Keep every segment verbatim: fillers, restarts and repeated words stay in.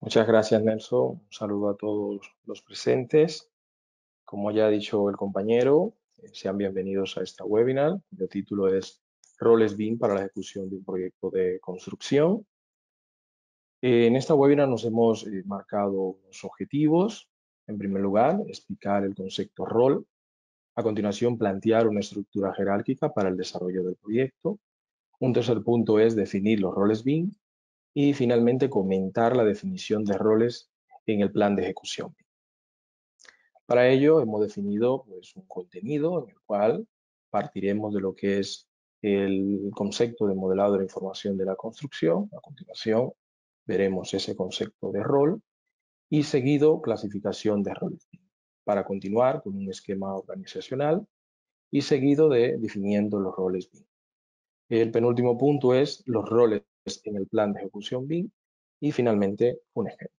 Muchas gracias, Nelson. Un saludo a todos los presentes. Como ya ha dicho el compañero, eh, sean bienvenidos a esta webinar, cuyo título es Roles B I M para la ejecución de un proyecto de construcción. Eh, en esta webinar nos hemos eh, marcado unos objetivos. En primer lugar, explicar el concepto rol. A continuación, plantear una estructura jerárquica para el desarrollo del proyecto. Un tercer punto es definir los roles B I M. Y finalmente, comentar la definición de roles en el plan de ejecución. Para ello hemos definido pues, un contenido en el cual partiremos de lo que es el concepto de modelado de la información de la construcción. A continuación veremos ese concepto de rol y seguido clasificación de roles. Para continuar con un esquema organizacional y seguido de definiendo los roles B I M. El penúltimo punto es los roles en el plan de ejecución B I M y finalmente un ejemplo.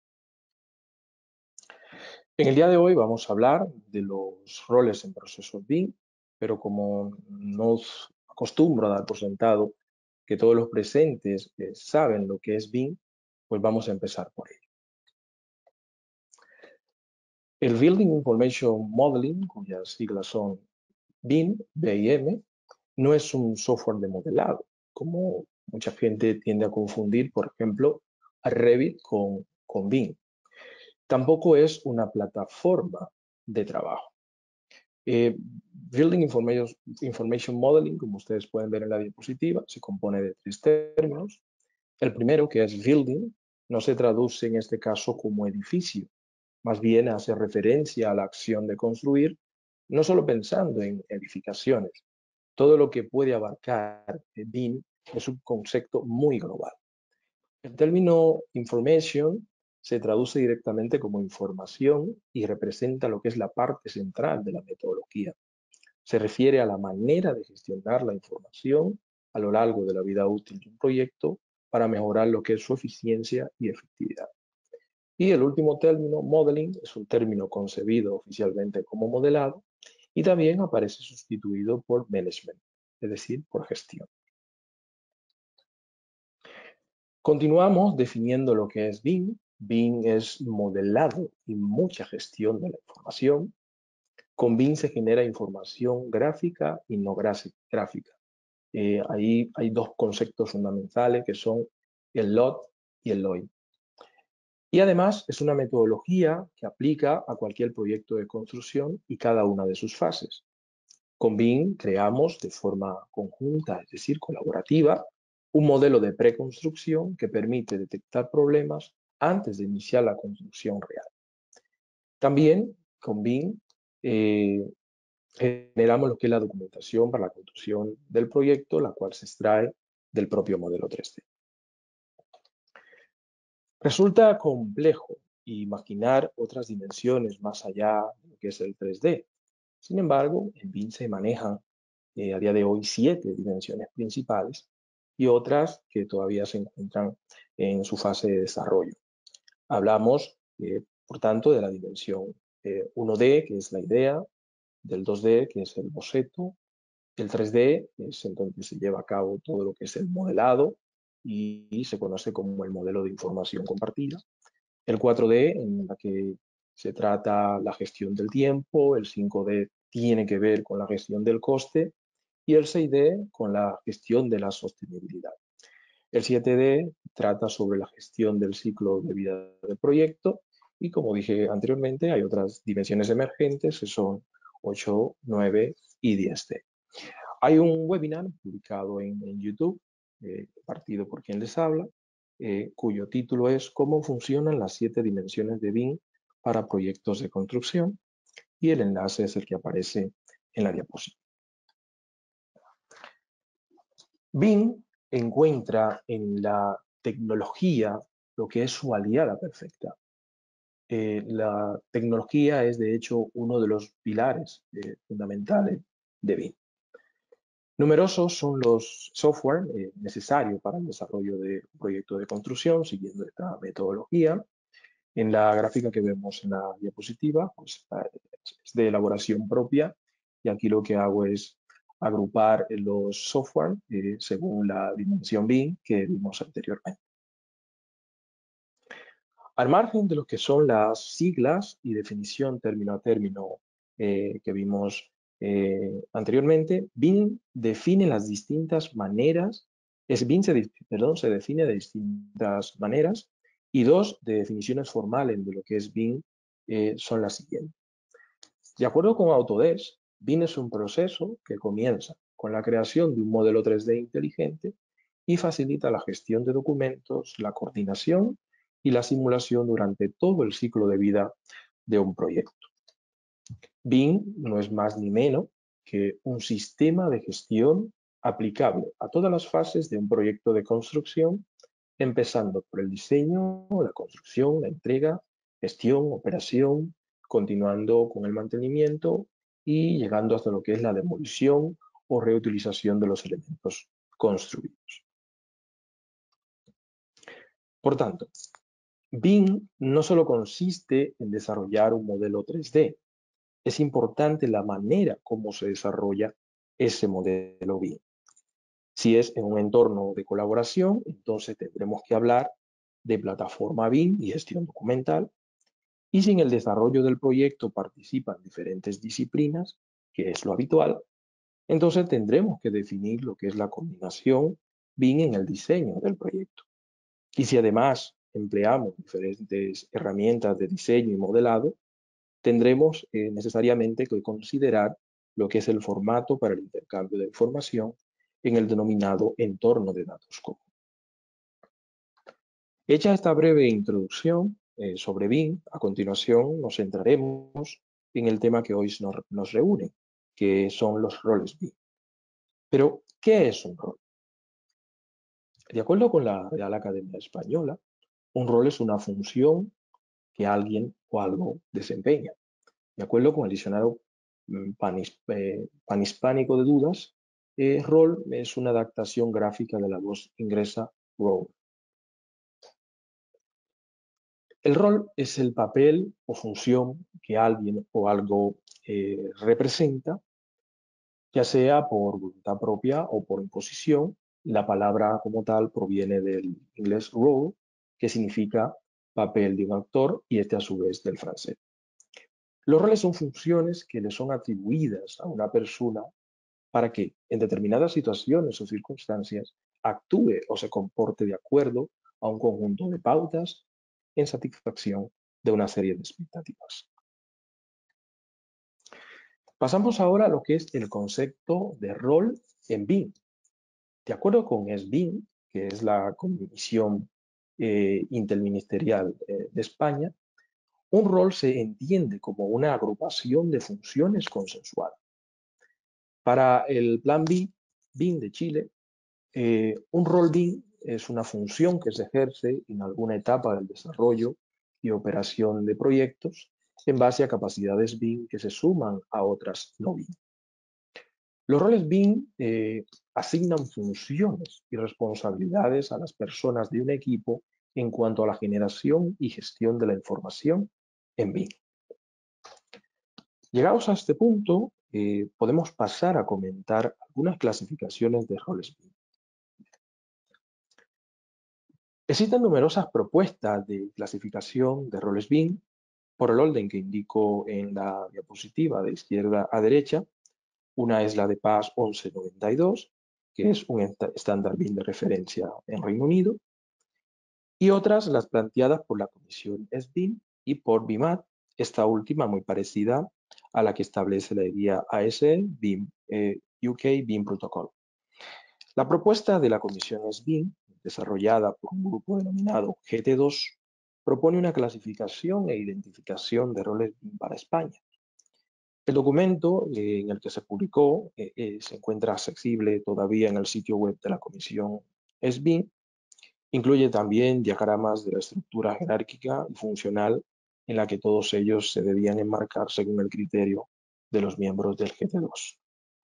En el día de hoy vamos a hablar de los roles en procesos B I M, pero como nos acostumbro a dar por sentado que todos los presentes eh, saben lo que es B I M, pues vamos a empezar por ello. El Building Information Modeling, cuyas siglas son B I M, B I M, no es un software de modelado, como mucha gente tiende a confundir, por ejemplo, a Revit con, con B I M. Tampoco es una plataforma de trabajo. Eh, Building Information, Information Modeling, como ustedes pueden ver en la diapositiva, se compone de tres términos. El primero, que es building, no se traduce en este caso como edificio, más bien hace referencia a la acción de construir, no solo pensando en edificaciones. Todo lo que puede abarcar el B I M es un concepto muy global. El término information se traduce directamente como información y representa lo que es la parte central de la metodología. Se refiere a la manera de gestionar la información a lo largo de la vida útil de un proyecto para mejorar lo que es su eficiencia y efectividad. Y el último término, modeling, es un término concebido oficialmente como modelado y también aparece sustituido por management, es decir, por gestión. Continuamos definiendo lo que es B I M. B I M es modelado y mucha gestión de la información. Con B I M se genera información gráfica y no gráfica. Eh, ahí hay dos conceptos fundamentales que son el L O D y el L O I. Y además es una metodología que aplica a cualquier proyecto de construcción y cada una de sus fases. Con B I M creamos de forma conjunta, es decir, colaborativa, un modelo de preconstrucción que permite detectar problemas antes de iniciar la construcción real. También con B I M eh, generamos lo que es la documentación para la construcción del proyecto, la cual se extrae del propio modelo tres D. Resulta complejo imaginar otras dimensiones más allá de lo que es el tres D. Sin embargo, en B I M se manejan eh, a día de hoy siete dimensiones principales y otras que todavía se encuentran en su fase de desarrollo. Hablamos, eh, por tanto, de la dimensión eh, uno D, que es la idea, del dos D, que es el boceto, el tres D, que es en donde se lleva a cabo todo lo que es el modelado y, y se conoce como el modelo de información compartida. El cuatro D, en la que se trata la gestión del tiempo, el cinco D tiene que ver con la gestión del coste y el seis D con la gestión de la sostenibilidad. El siete D trata sobre la gestión del ciclo de vida del proyecto y, como dije anteriormente, hay otras dimensiones emergentes que son ocho, nueve y diez D. Hay un webinar publicado en, en YouTube, eh, partido por quien les habla, eh, cuyo título es ¿Cómo funcionan las siete dimensiones de B I M para proyectos de construcción? Y el enlace es el que aparece en la diapositiva. B I M encuentra en la tecnología lo que es su aliada perfecta. Eh, la tecnología es, de hecho, uno de los pilares eh, fundamentales de B I M. Numerosos son los software eh, necesarios para el desarrollo de un proyecto de construcción siguiendo esta metodología. En la gráfica que vemos en la diapositiva, pues, es de elaboración propia y aquí lo que hago es agrupar los software eh, según la dimensión B I M que vimos anteriormente. Al margen de lo que son las siglas y definición término a término eh, que vimos eh, anteriormente, Beam define las distintas maneras, es, Beam se, perdón, se define de distintas maneras y dos de definiciones formales de lo que es Beam eh, son las siguientes. De acuerdo con Autodesk, Beam es un proceso que comienza con la creación de un modelo tres D inteligente y facilita la gestión de documentos, la coordinación y la simulación durante todo el ciclo de vida de un proyecto. Beam no es más ni menos que un sistema de gestión aplicable a todas las fases de un proyecto de construcción, empezando por el diseño, la construcción, la entrega, gestión, operación, continuando con el mantenimiento y llegando hasta lo que es la demolición o reutilización de los elementos construidos. Por tanto, Beam no solo consiste en desarrollar un modelo tres D, es importante la manera como se desarrolla ese modelo Beam. Si es en un entorno de colaboración, entonces tendremos que hablar de plataforma Beam y gestión documental. Y si en el desarrollo del proyecto participan diferentes disciplinas, que es lo habitual, entonces tendremos que definir lo que es la combinación Beam en el diseño del proyecto. Y si además empleamos diferentes herramientas de diseño y modelado, tendremos eh, necesariamente que considerar lo que es el formato para el intercambio de información en el denominado entorno de datos común. Hecha esta breve introducción eh, sobre Beam, a continuación nos centraremos en el tema que hoy nos, nos reúne, que son los roles Beam. Pero, ¿qué es un rol? De acuerdo con la Real Academia Española, un rol es una función que alguien o algo desempeña. De acuerdo con el diccionario panis, eh, panhispánico de dudas, eh, rol es una adaptación gráfica de la voz inglesa role. El rol es el papel o función que alguien o algo eh, representa, ya sea por voluntad propia o por imposición. La palabra como tal proviene del inglés role, que significa papel de un actor, y este a su vez del francés. Los roles son funciones que le son atribuidas a una persona para que, en determinadas situaciones o circunstancias, actúe o se comporte de acuerdo a un conjunto de pautas en satisfacción de una serie de expectativas. Pasamos ahora a lo que es el concepto de rol en Beam. De acuerdo con SBIM, que es la Comisión eh, Interministerial eh, de España, un rol se entiende como una agrupación de funciones consensuadas. Para el Plan B, Beam de Chile, eh, un rol Beam es una función que se ejerce en alguna etapa del desarrollo y operación de proyectos en base a capacidades Beam que se suman a otras no Beam. Los roles Beam eh, asignan funciones y responsabilidades a las personas de un equipo en cuanto a la generación y gestión de la información en Beam. Llegados a este punto, eh, podemos pasar a comentar algunas clasificaciones de roles Beam. Existen numerosas propuestas de clasificación de roles Beam por el orden que indico en la diapositiva de izquierda a derecha. Una es la de P A S once noventa y dos, que es un estándar Beam de referencia en Reino Unido, y otras las planteadas por la Comisión SBIM y por BIMAT, esta última muy parecida a la que establece la guía A S E BIM, eh, U K BIM Protocol. La propuesta de la Comisión SBIM, desarrollada por un grupo denominado G T dos, propone una clasificación e identificación de roles BIM para España. El documento eh, en el que se publicó eh, eh, se encuentra accesible todavía en el sitio web de la Comisión SBIM. Incluye también diagramas de la estructura jerárquica y funcional en la que todos ellos se debían enmarcar según el criterio de los miembros del G T dos.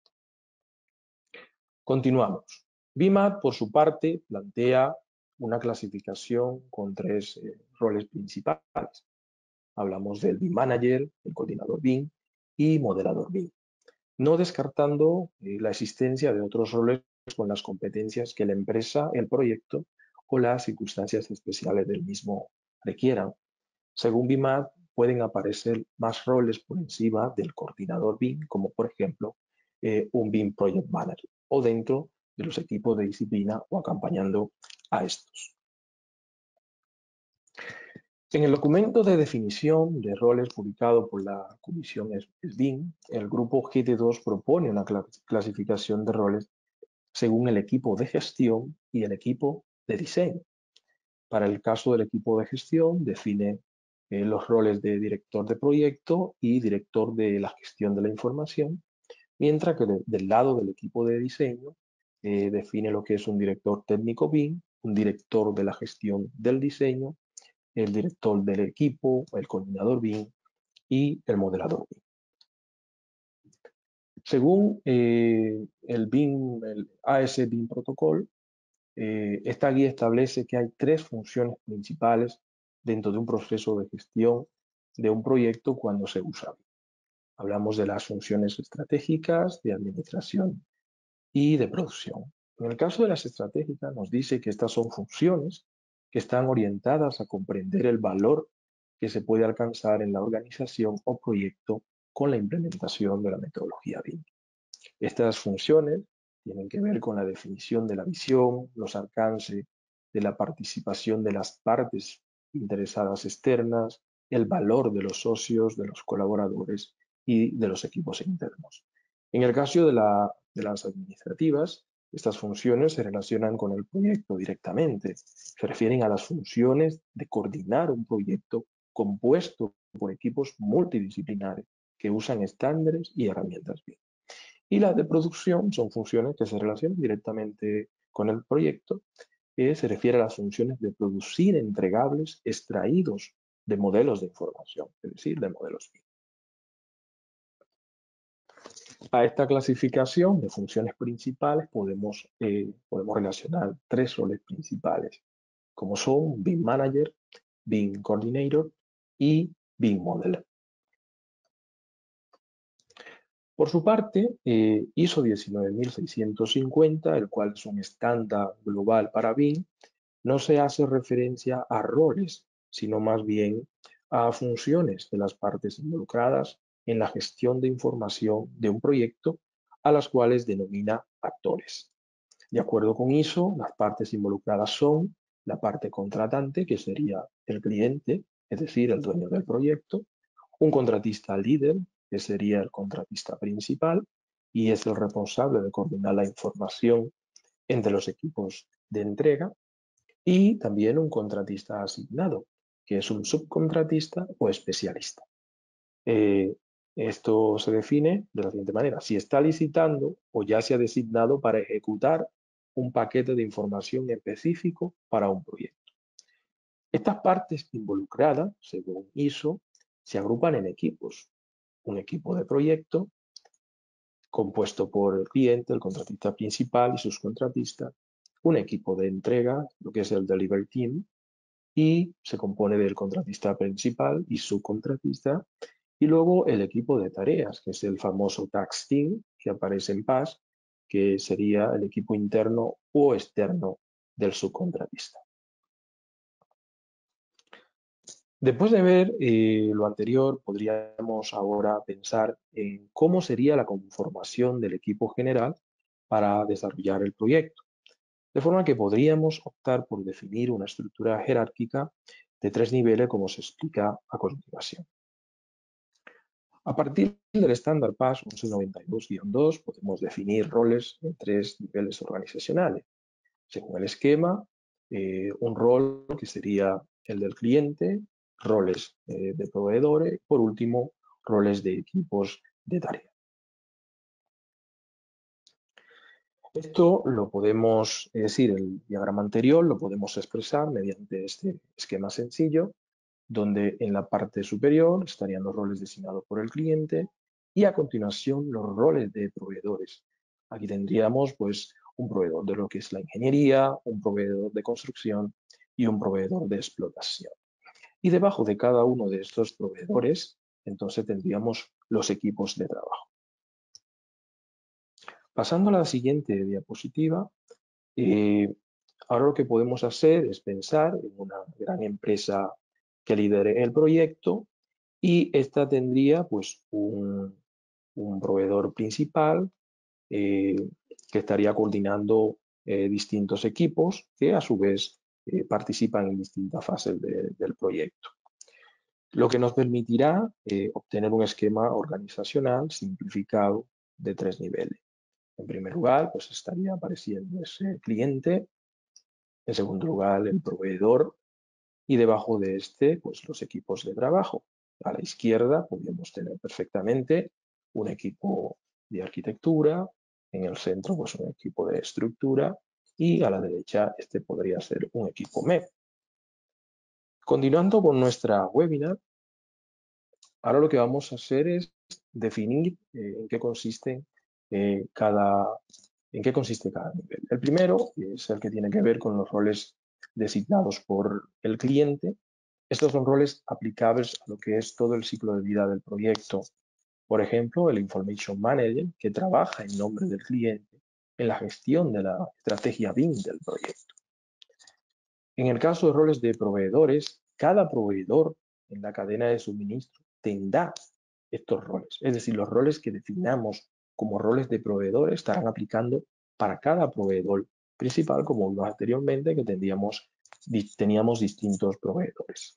Continuamos. BIMAT, por su parte, plantea una clasificación con tres eh, roles principales. Hablamos del BIM Manager, el coordinador BIM y modelador BIM, no descartando eh, la existencia de otros roles con las competencias que la empresa, el proyecto o las circunstancias especiales del mismo requieran, Según B I M A D, pueden aparecer más roles por encima del coordinador B I M, como por ejemplo eh, un B I M Project Manager, o dentro de los equipos de disciplina o acompañando a estos. En el documento de definición de roles publicado por la Comisión S B I M, el grupo G T dos propone una clasificación de roles según el equipo de gestión y el equipo de diseño. Para el caso del equipo de gestión, define eh, los roles de director de proyecto y director de la gestión de la información, mientras que de, del lado del equipo de diseño, eh, define lo que es un director técnico B I M, un director de la gestión del diseño, el director del equipo, el coordinador B I M y el modelador B I M. Según eh, el B I M, el A S B I M Protocol, eh, esta guía establece que hay tres funciones principales dentro de un proceso de gestión de un proyecto cuando se usa B I M. Hablamos de las funciones estratégicas, de administración y de producción. En el caso de las estratégicas nos dice que estas son funciones que están orientadas a comprender el valor que se puede alcanzar en la organización o proyecto con la implementación de la metodología B I M. Estas funciones tienen que ver con la definición de la visión, los alcances de la participación de las partes interesadas externas, el valor de los socios, de los colaboradores y de los equipos internos. En el caso de, la, de las administrativas, estas funciones se relacionan con el proyecto directamente. Se refieren a las funciones de coordinar un proyecto compuesto por equipos multidisciplinares que usan estándares y herramientas B I M. Y las de producción son funciones que se relacionan directamente con el proyecto, que se refiere a las funciones de producir entregables extraídos de modelos de información, es decir, de modelos B I M. A esta clasificación de funciones principales podemos, eh, podemos relacionar tres roles principales, como son B I M Manager, B I M Coordinator y B I M Modeler. Por su parte, eh, ISO diecinueve mil seiscientos cincuenta, el cual es un estándar global para B I M, no se hace referencia a roles, sino más bien a funciones de las partes involucradas en la gestión de información de un proyecto, a las cuales denomina actores. De acuerdo con ISO, las partes involucradas son la parte contratante, que sería el cliente, es decir, el dueño del proyecto, un contratista líder, que sería el contratista principal, y es el responsable de coordinar la información entre los equipos de entrega, y también un contratista asignado, que es un subcontratista o especialista. Eh, esto se define de la siguiente manera: si está licitando o ya se ha designado para ejecutar un paquete de información específico para un proyecto. Estas partes involucradas, según ISO, se agrupan en equipos. Un equipo de proyecto compuesto por el cliente, el contratista principal y sus contratistas, un equipo de entrega, lo que es el Delivery Team, y se compone del contratista principal y subcontratista, y luego el equipo de tareas, que es el famoso Task Team, que aparece en P A S, que sería el equipo interno o externo del subcontratista. Después de ver eh, lo anterior, podríamos ahora pensar en cómo sería la conformación del equipo general para desarrollar el proyecto. De forma que podríamos optar por definir una estructura jerárquica de tres niveles, como se explica a continuación. A partir del estándar P A S once noventa y dos guión dos podemos definir roles en tres niveles organizacionales. Según el esquema, eh, un rol que sería el del cliente, roles eh, de proveedores, por último, roles de equipos de tarea. Esto lo podemos, es decir, el diagrama anterior lo podemos expresar mediante este esquema sencillo, donde en la parte superior estarían los roles designados por el cliente y a continuación los roles de proveedores. Aquí tendríamos pues un proveedor de lo que es la ingeniería, un proveedor de construcción y un proveedor de explotación. Y debajo de cada uno de estos proveedores, entonces tendríamos los equipos de trabajo. Pasando a la siguiente diapositiva, eh, ahora lo que podemos hacer es pensar en una gran empresa que lidere el proyecto y esta tendría pues un, un proveedor principal eh, que estaría coordinando eh, distintos equipos que a su vez eh, participan en distintas fases de, del proyecto. Lo que nos permitirá eh, obtener un esquema organizacional simplificado de tres niveles. En primer lugar, pues estaría apareciendo ese cliente. En segundo lugar, el proveedor. Y debajo de este, pues los equipos de trabajo. A la izquierda podríamos tener perfectamente un equipo de arquitectura, en el centro pues un equipo de estructura y a la derecha este podría ser un equipo M E P. Continuando con nuestra webinar, ahora lo que vamos a hacer es definir eh, en qué consiste eh, cada, en qué consiste cada nivel. El primero es el que tiene que ver con los roles designados por el cliente. Estos son roles aplicables a lo que es todo el ciclo de vida del proyecto. Por ejemplo, el Information Manager, que trabaja en nombre del cliente en la gestión de la estrategia B I M del proyecto. En el caso de roles de proveedores, cada proveedor en la cadena de suministro tendrá estos roles. Es decir, los roles que definamos como roles de proveedores estarán aplicando para cada proveedor principal, como vimos anteriormente, que tendríamos, teníamos distintos proveedores.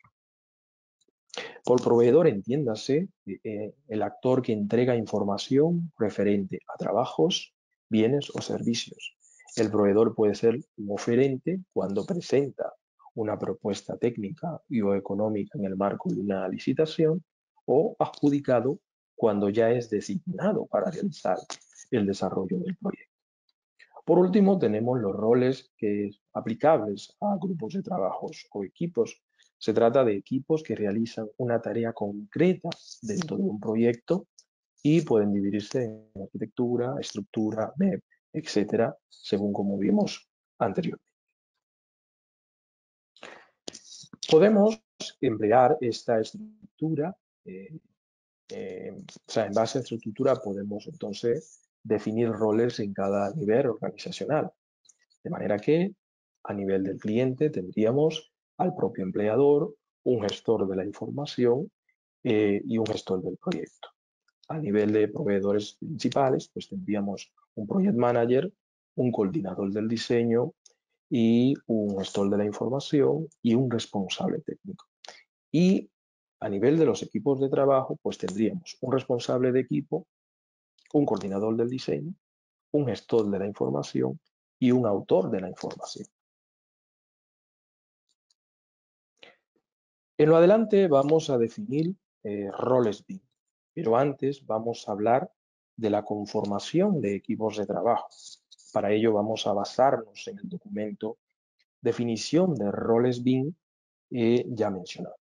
Por proveedor, entiéndase, eh, el actor que entrega información referente a trabajos, bienes o servicios. El proveedor puede ser un oferente cuando presenta una propuesta técnica y o económica en el marco de una licitación o adjudicado cuando ya es designado para realizar el desarrollo del proyecto. Por último, tenemos los roles que aplicables a grupos de trabajos o equipos. Se trata de equipos que realizan una tarea concreta dentro de un proyecto y pueden dividirse en arquitectura, estructura, M E P, etcétera, según como vimos anteriormente. Podemos emplear esta estructura, eh, eh, o sea, en base a esta estructura podemos entonces definir roles en cada nivel organizacional. De manera que a nivel del cliente tendríamos al propio empleador, un gestor de la información eh, y un gestor del proyecto. A nivel de proveedores principales, pues tendríamos un project manager, un coordinador del diseño y un gestor de la información y un responsable técnico. Y a nivel de los equipos de trabajo, pues tendríamos un responsable de equipo, un coordinador del diseño, un gestor de la información y un autor de la información. En lo adelante vamos a definir eh, roles B I M, pero antes vamos a hablar de la conformación de equipos de trabajo. Para ello vamos a basarnos en el documento Definición de roles B I M eh, ya mencionado.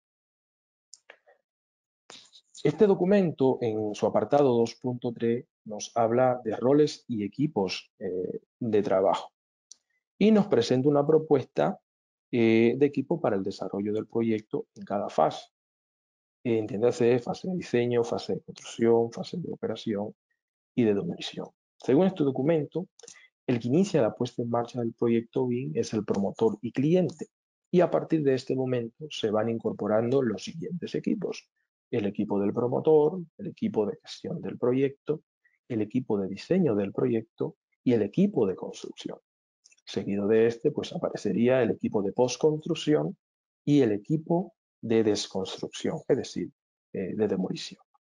Este documento en su apartado dos punto tres nos habla de roles y equipos eh, de trabajo y nos presenta una propuesta eh, de equipo para el desarrollo del proyecto en cada fase. Entiéndase fase de diseño, fase de construcción, fase de operación y de demolición. Según este documento, el que inicia la puesta en marcha del proyecto B I M es el promotor y cliente. Y a partir de este momento se van incorporando los siguientes equipos. El equipo del promotor, el equipo de gestión del proyecto, el equipo de diseño del proyecto y el equipo de construcción. Seguido de este, pues aparecería el equipo de postconstrucción y el equipo de desconstrucción, es decir, eh, de demolición.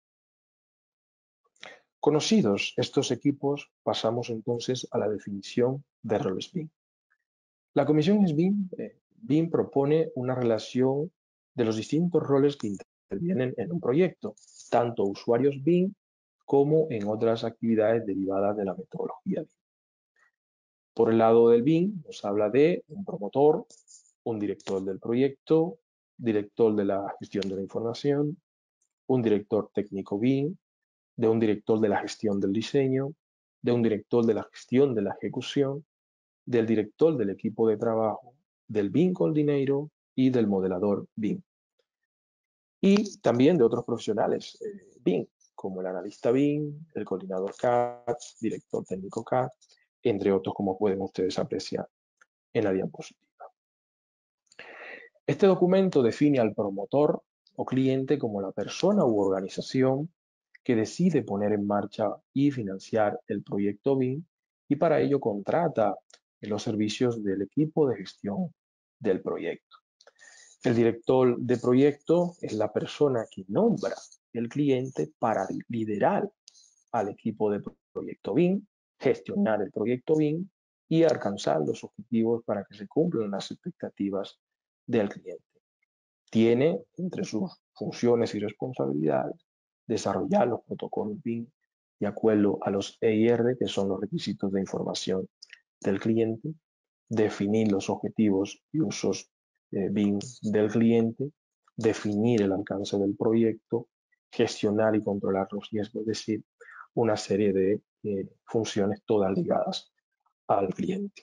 Conocidos estos equipos, pasamos entonces a la definición de roles B I M. La comisión es B I M, eh, B I M propone una relación de los distintos roles que intervienen en un proyecto, tanto usuarios B I M como en otras actividades derivadas de la metodología B I M. Por el lado del B I M nos habla de un promotor, un director del proyecto, director de la gestión de la información, un director técnico B I M, de un director de la gestión del diseño, de un director de la gestión de la ejecución, del director del equipo de trabajo, del B I M Coordinator y del modelador B I M. Y también de otros profesionales eh, B I M, como el analista B I M, el coordinador C A D, director técnico C A D, entre otros como pueden ustedes apreciar en la diapositiva. Este documento define al promotor o cliente como la persona u organización que decide poner en marcha y financiar el proyecto B I M y para ello contrata los servicios del equipo de gestión del proyecto. El director de proyecto es la persona que nombra el cliente para liderar al equipo de proyecto B I M, gestionar el proyecto B I M y alcanzar los objetivos para que se cumplan las expectativas del cliente. Tiene entre sus funciones y responsabilidades desarrollar los protocolos B I M de acuerdo a los E I R, que son los requisitos de información del cliente, definir los objetivos y usos eh, B I M del cliente, definir el alcance del proyecto, gestionar y controlar los riesgos, es decir, una serie de eh, funciones todas ligadas al cliente.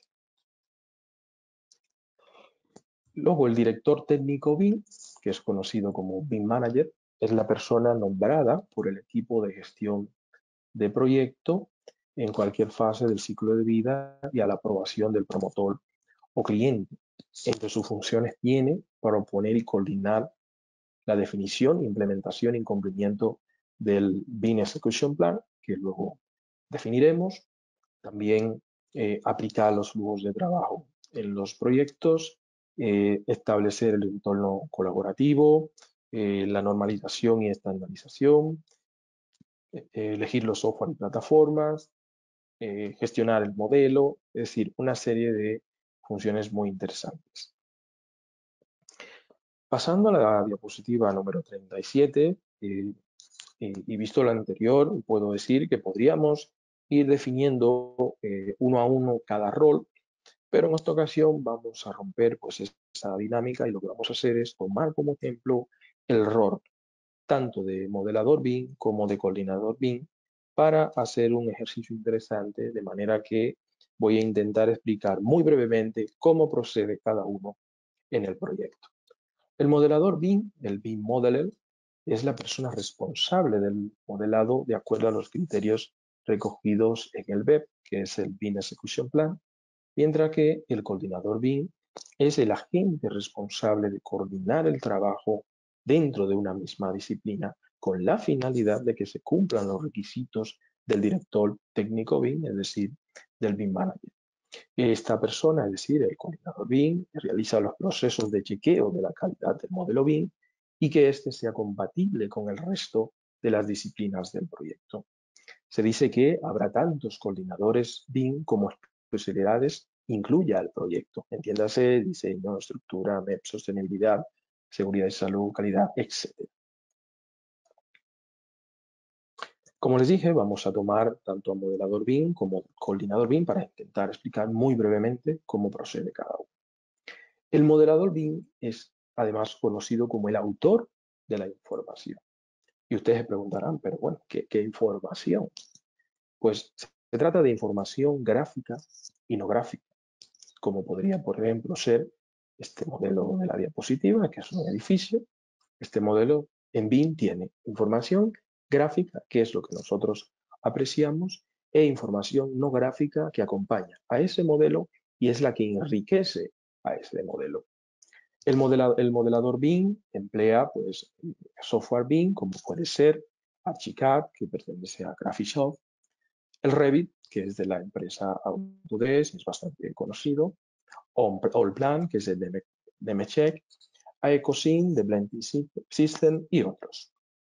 Luego, el director técnico B I M, que es conocido como B I M Manager, es la persona nombrada por el equipo de gestión de proyecto en cualquier fase del ciclo de vida y a la aprobación del promotor o cliente. Entre sus funciones tiene proponer y coordinar la definición, implementación y cumplimiento del B I M Execution Plan, que luego definiremos. También eh, aplicar los flujos de trabajo en los proyectos, eh, establecer el entorno colaborativo, eh, la normalización y estandarización, eh, elegir los software y plataformas, eh, gestionar el modelo, es decir, una serie de funciones muy interesantes. Pasando a la diapositiva número treinta y siete, eh, eh, y visto lo anterior, puedo decir que podríamos ir definiendo eh, uno a uno cada rol, pero en esta ocasión vamos a romper pues, esa dinámica y lo que vamos a hacer es tomar como ejemplo el rol tanto de modelador B I M como de coordinador B I M para hacer un ejercicio interesante, de manera que voy a intentar explicar muy brevemente cómo procede cada uno en el proyecto. El modelador B I M, el B I M Modeler, es la persona responsable del modelado de acuerdo a los criterios recogidos en el B E P, que es el B I M Execution Plan, mientras que el coordinador B I M es el agente responsable de coordinar el trabajo dentro de una misma disciplina con la finalidad de que se cumplan los requisitos del director técnico B I M, es decir, del B I M Manager. Esta persona, es decir, el coordinador B I M, realiza los procesos de chequeo de la calidad del modelo B I M y que éste sea compatible con el resto de las disciplinas del proyecto. Se dice que habrá tantos coordinadores B I M como especialidades incluya el proyecto. Entiéndase diseño, estructura, M E P, sostenibilidad, seguridad y salud, calidad, etcétera. Como les dije, vamos a tomar tanto a modelador B I M como coordinador B I M para intentar explicar muy brevemente cómo procede cada uno. El modelador B I M es además conocido como el autor de la información. Y ustedes se preguntarán, pero bueno, ¿qué, qué información? Pues se trata de información gráfica y no gráfica, como podría, por ejemplo, ser este modelo de la diapositiva, que es un edificio. Este modelo en B I M tiene información gráfica, que es lo que nosotros apreciamos, e información no gráfica que acompaña a ese modelo y es la que enriquece a ese modelo. El, modela, el modelador B I M emplea pues, software B I M, como puede ser Archicad, que pertenece a Graphisoft, el Revit, que es de la empresa Autodesk, es bastante conocido, Allplan, que es el de Nemetschek, Ecosyn, de Blending System y otros.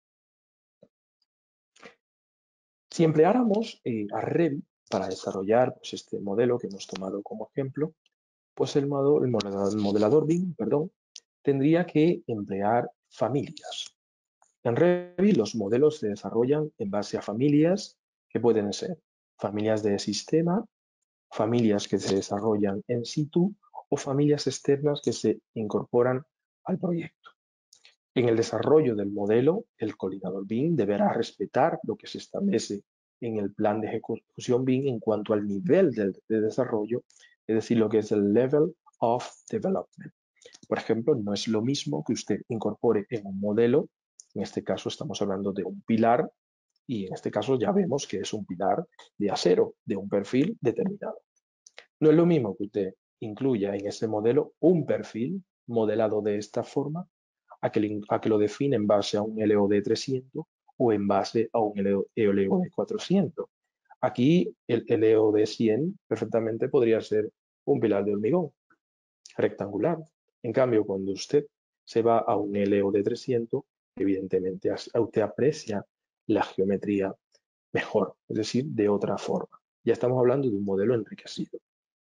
Si empleáramos eh, a Revit para desarrollar pues, este modelo que hemos tomado como ejemplo, pues el, modo, el, modelador, el modelador B I M perdón, tendría que emplear familias. En Revit los modelos se desarrollan en base a familias que pueden ser familias de sistema, familias que se desarrollan en situ o familias externas que se incorporan al proyecto. En el desarrollo del modelo, el coordinador B I M deberá respetar lo que se establece en el plan de ejecución B I M en cuanto al nivel de, de desarrollo, es decir, lo que es el level of development. Por ejemplo, no es lo mismo que usted incorpore en un modelo, en este caso estamos hablando de un pilar, y en este caso ya vemos que es un pilar de acero, de un perfil determinado. No es lo mismo que usted incluya en ese modelo un perfil modelado de esta forma a que, le- a que lo define en base a un L O D trescientos o en base a un L O D cuatrocientos. Aquí el L O D cien perfectamente podría ser un pilar de hormigón rectangular. En cambio, cuando usted se va a un L O D trescientos, evidentemente as- usted aprecia la geometría mejor, es decir, de otra forma. Ya estamos hablando de un modelo enriquecido.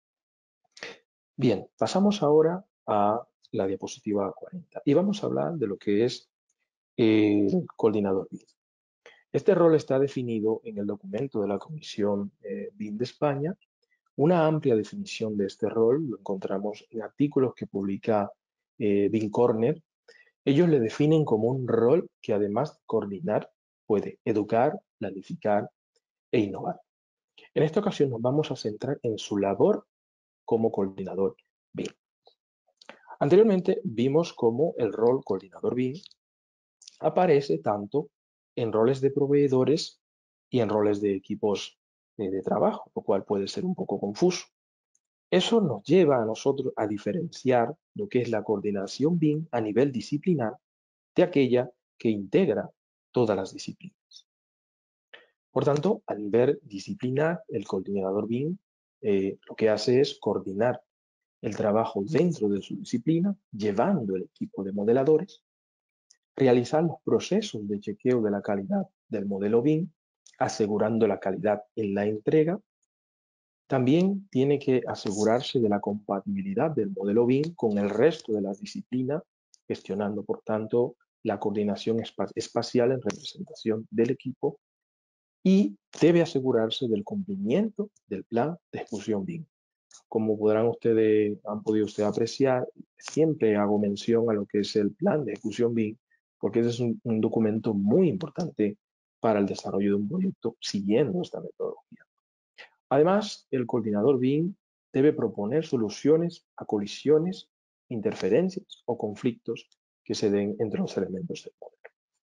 Bien, pasamos ahora a la diapositiva cuarenta y vamos a hablar de lo que es el coordinador B I M. Este rol está definido en el documento de la Comisión eh, B I M de España. Una amplia definición de este rol lo encontramos en artículos que publica eh, B I M Corner. Ellos le definen como un rol que además de coordinar puede educar, planificar e innovar. En esta ocasión nos vamos a centrar en su labor como coordinador B I M. Anteriormente vimos cómo el rol coordinador B I M aparece tanto en roles de proveedores y en roles de equipos eh, de trabajo, lo cual puede ser un poco confuso. Eso nos lleva a nosotros a diferenciar lo que es la coordinación B I M a nivel disciplinar de aquella que integra todas las disciplinas. Por tanto, a nivel disciplinar, el coordinador B I M eh, lo que hace es coordinar el trabajo dentro de su disciplina, llevando el equipo de modeladores, realizar los procesos de chequeo de la calidad del modelo B I M, asegurando la calidad en la entrega. También tiene que asegurarse de la compatibilidad del modelo B I M con el resto de las disciplinas, gestionando, por tanto, la coordinación espacial en representación del equipo y debe asegurarse del cumplimiento del plan de ejecución B I M. Como podrán ustedes, han podido ustedes apreciar, siempre hago mención a lo que es el plan de ejecución B I M, porque ese es un, un documento muy importante para el desarrollo de un proyecto siguiendo esta metodología. Además, el coordinador B I M debe proponer soluciones a colisiones, interferencias o conflictos que se den entre los elementos del modelo.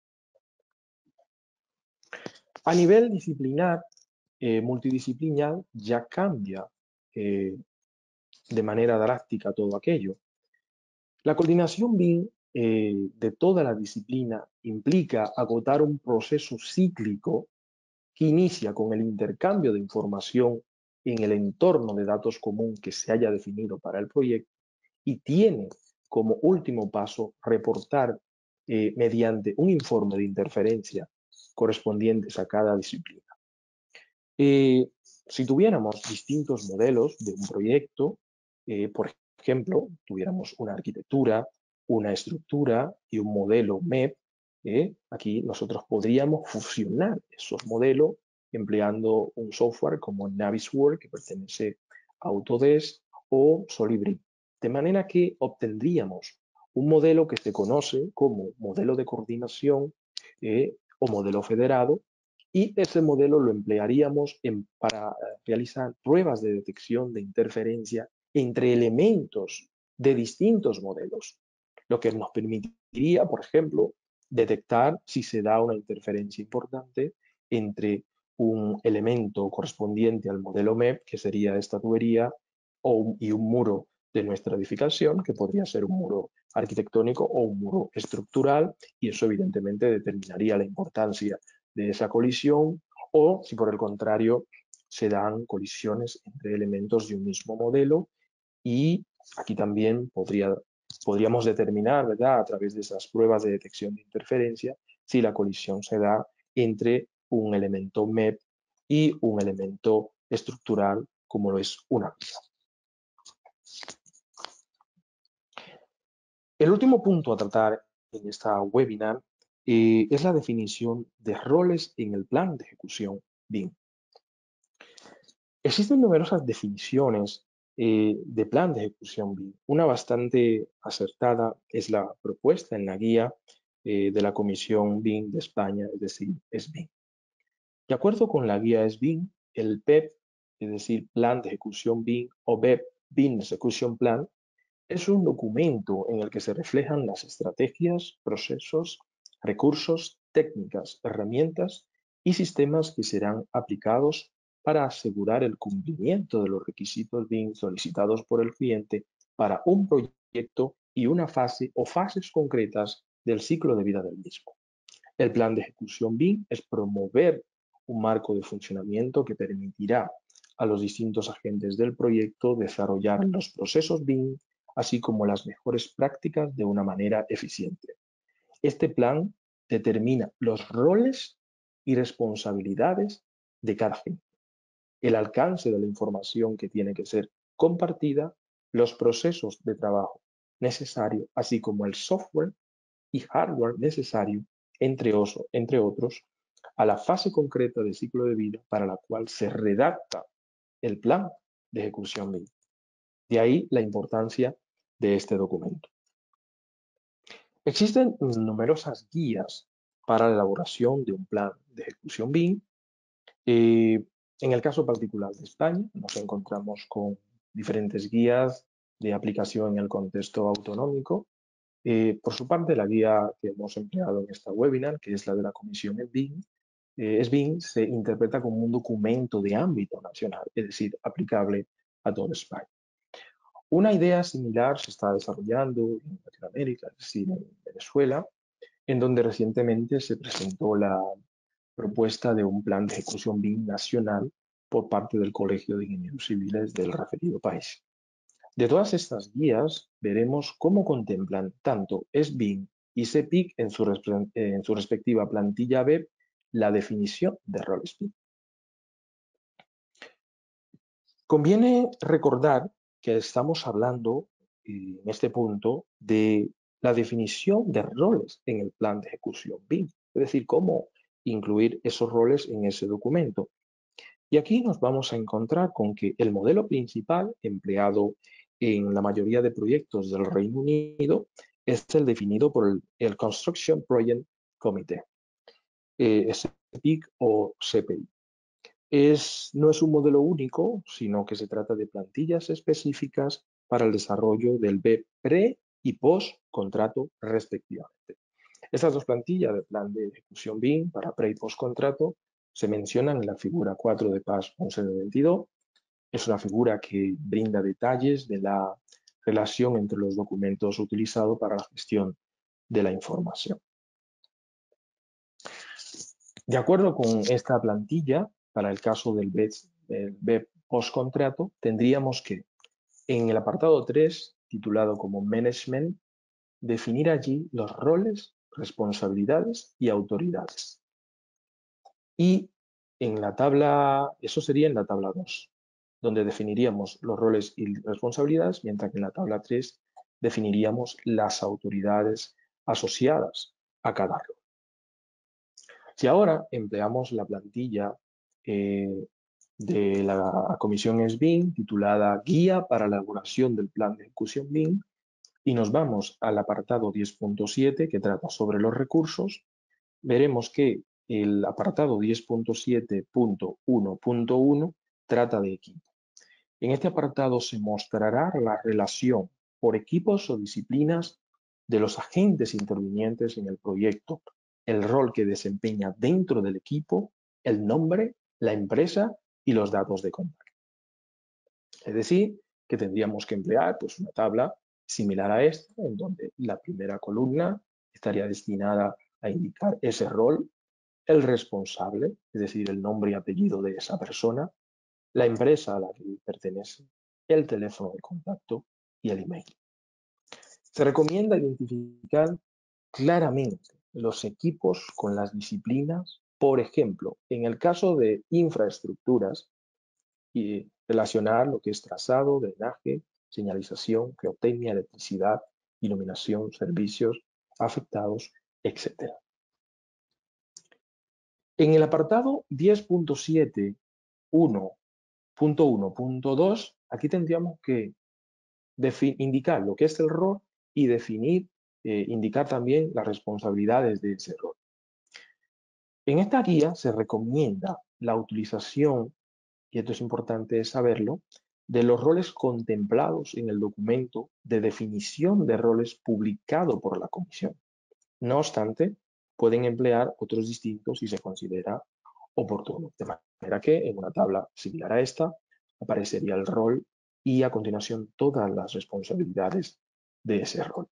A nivel disciplinar, eh, multidisciplinar, ya cambia eh, de manera drástica todo aquello. La coordinación B I M eh, de toda la disciplina implica agotar un proceso cíclico que inicia con el intercambio de información en el entorno de datos común que se haya definido para el proyecto y tiene como último paso reportar eh, mediante un informe de interferencia correspondientes a cada disciplina. Eh, si tuviéramos distintos modelos de un proyecto, eh, por ejemplo, tuviéramos una arquitectura, una estructura y un modelo M E P, eh, aquí nosotros podríamos fusionar esos modelos empleando un software como Navisworks, que pertenece a Autodesk, o Solibri, de manera que obtendríamos un modelo que se conoce como modelo de coordinación eh, o modelo federado, y ese modelo lo emplearíamos en, para eh, realizar pruebas de detección de interferencia entre elementos de distintos modelos, lo que nos permitiría, por ejemplo, detectar si se da una interferencia importante entre un elemento correspondiente al modelo M E P, que sería esta tubería, o un, y un muro de nuestra edificación, que podría ser un muro arquitectónico o un muro estructural, y eso evidentemente determinaría la importancia de esa colisión, o si por el contrario se dan colisiones entre elementos de un mismo modelo, y aquí también podría, podríamos determinar, ¿verdad?, a través de esas pruebas de detección de interferencia, si la colisión se da entre un elemento M E P y un elemento estructural como lo es una viga. El último punto a tratar en esta webinar eh, es la definición de roles en el plan de ejecución B I M. Existen numerosas definiciones eh, de plan de ejecución B I M. Una bastante acertada es la propuesta en la guía eh, de la Comisión B I M de España, es decir, S B I M. De acuerdo con la guía S B I M, el P E P, es decir, Plan de Ejecución B I M o B E P, B I M Execution Plan, es un documento en el que se reflejan las estrategias, procesos, recursos, técnicas, herramientas y sistemas que serán aplicados para asegurar el cumplimiento de los requisitos B I M solicitados por el cliente para un proyecto y una fase o fases concretas del ciclo de vida del mismo. El plan de ejecución B I M es promover un marco de funcionamiento que permitirá a los distintos agentes del proyecto desarrollar los procesos B I M, así como las mejores prácticas de una manera eficiente. Este plan determina los roles y responsabilidades de cada agente, el alcance de la información que tiene que ser compartida, los procesos de trabajo necesarios, así como el software y hardware necesario, entre, oso, entre otros, a la fase concreta del ciclo de vida para la cual se redacta el plan de ejecución B I M. De ahí la importancia de este documento. Existen numerosas guías para la elaboración de un plan de ejecución B I M. Eh, en el caso particular de España, nos encontramos con diferentes guías de aplicación en el contexto autonómico. Eh, por su parte, la guía que hemos empleado en esta webinar, que es la de la Comisión S B I M, eh, S B I M se interpreta como un documento de ámbito nacional, es decir, aplicable a toda España. Una idea similar se está desarrollando en Latinoamérica, es decir, en Venezuela, en donde recientemente se presentó la propuesta de un plan de ejecución B I M nacional por parte del Colegio de Ingenieros Civiles del referido país. De todas estas guías, veremos cómo contemplan tanto S B I M y C P I C en su, en su respectiva plantilla web la definición de roles B I M. Conviene recordar que estamos hablando en este punto de la definición de roles en el plan de ejecución B I M, es decir, cómo incluir esos roles en ese documento. Y aquí nos vamos a encontrar con que el modelo principal empleado en la mayoría de proyectos del Reino Unido es el definido por el, el Construction Project Committee, eh, S P I C o C P I. Es, no es un modelo único, sino que se trata de plantillas específicas para el desarrollo del B I M pre y post contrato respectivamente. Estas dos plantillas de plan de ejecución B I M para pre y post contrato se mencionan en la figura cuatro de P A S once de veintidós. Es una figura que brinda detalles de la relación entre los documentos utilizados para la gestión de la información. De acuerdo con esta plantilla, para el caso del B I M post-contrato, tendríamos que, en el apartado tres, titulado como Management, definir allí los roles, responsabilidades y autoridades. Y en la tabla, eso sería en la tabla dos, donde definiríamos los roles y responsabilidades, mientras que en la tabla tres definiríamos las autoridades asociadas a cada rol. Si ahora empleamos la plantilla eh, de la Comisión S B I M titulada Guía para la elaboración del plan de ejecución B I M y nos vamos al apartado diez punto siete que trata sobre los recursos, veremos que el apartado diez punto siete punto uno punto uno trata de equipo. En este apartado se mostrará la relación por equipos o disciplinas de los agentes intervinientes en el proyecto, el rol que desempeña dentro del equipo, el nombre, la empresa y los datos de contacto. Es decir, que tendríamos que emplear pues, una tabla similar a esta, en donde la primera columna estaría destinada a indicar ese rol, el responsable, es decir, el nombre y apellido de esa persona, la empresa a la que pertenece, el teléfono de contacto y el email. Se recomienda identificar claramente los equipos con las disciplinas, por ejemplo, en el caso de infraestructuras, y relacionar lo que es trazado, drenaje, señalización, geotecnia, electricidad, iluminación, servicios afectados, etcétera. En el apartado diez punto siete uno punto uno punto dos, aquí tendríamos que indicar lo que es el rol y definir, eh, indicar también las responsabilidades de ese rol. En esta guía se recomienda la utilización, y esto es importante saberlo, de los roles contemplados en el documento de definición de roles publicado por la Comisión. No obstante, pueden emplear otros distintos si se considera oportuno. De manera que en una tabla similar a esta aparecería el rol y a continuación todas las responsabilidades de ese rol.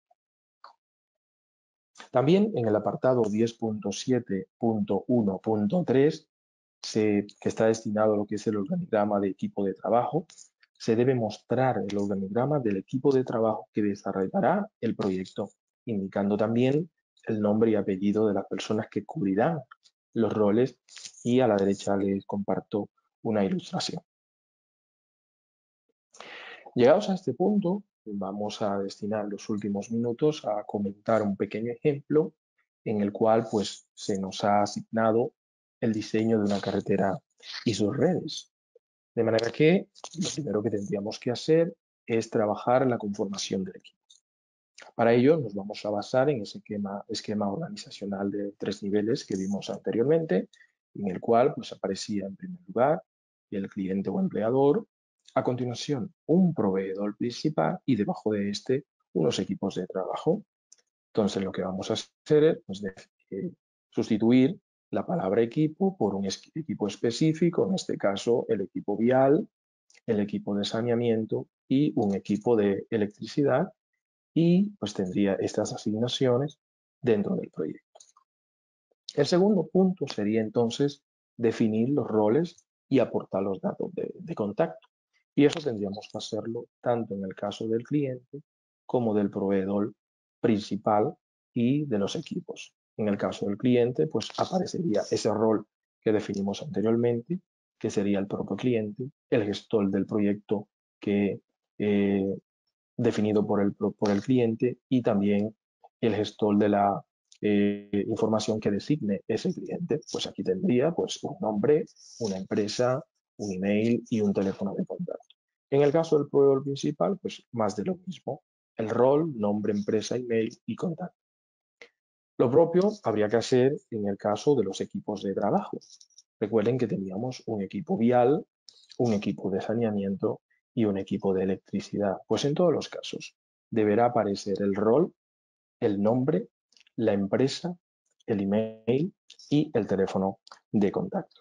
También en el apartado diez punto siete punto uno punto tres, que está destinado a lo que es el organigrama de equipo de trabajo, se debe mostrar el organigrama del equipo de trabajo que desarrollará el proyecto, indicando también el nombre y apellido de las personas que cubrirán los roles, y a la derecha les comparto una ilustración. Llegados a este punto, vamos a destinar los últimos minutos a comentar un pequeño ejemplo en el cual pues, se nos ha asignado el diseño de una carretera y sus redes. De manera que lo primero que tendríamos que hacer es trabajar en la conformación del equipo. Para ello nos vamos a basar en ese esquema, esquema organizacional de tres niveles que vimos anteriormente, en el cual pues, aparecía en primer lugar el cliente o empleador, a continuación un proveedor principal y debajo de este unos equipos de trabajo. Entonces lo que vamos a hacer es pues, de, eh, sustituir la palabra equipo por un equipo específico, en este caso el equipo vial, el equipo de saneamiento y un equipo de electricidad, y pues tendría estas asignaciones dentro del proyecto. El segundo punto sería entonces definir los roles y aportar los datos de, de contacto. Y eso tendríamos que hacerlo tanto en el caso del cliente como del proveedor principal y de los equipos. En el caso del cliente, pues aparecería ese rol que definimos anteriormente, que sería el propio cliente, el gestor del proyecto que eh, definido por el, por el cliente, y también el gestor de la eh, información que designe ese cliente. Pues aquí tendría pues, un nombre, una empresa, un email y un teléfono de contacto. En el caso del proveedor principal, pues más de lo mismo. El rol, nombre, empresa, email y contacto. Lo propio habría que hacer en el caso de los equipos de trabajo. Recuerden que teníamos un equipo vial, un equipo de saneamiento y un equipo de electricidad. Pues en todos los casos deberá aparecer el rol, el nombre, la empresa, el email y el teléfono de contacto.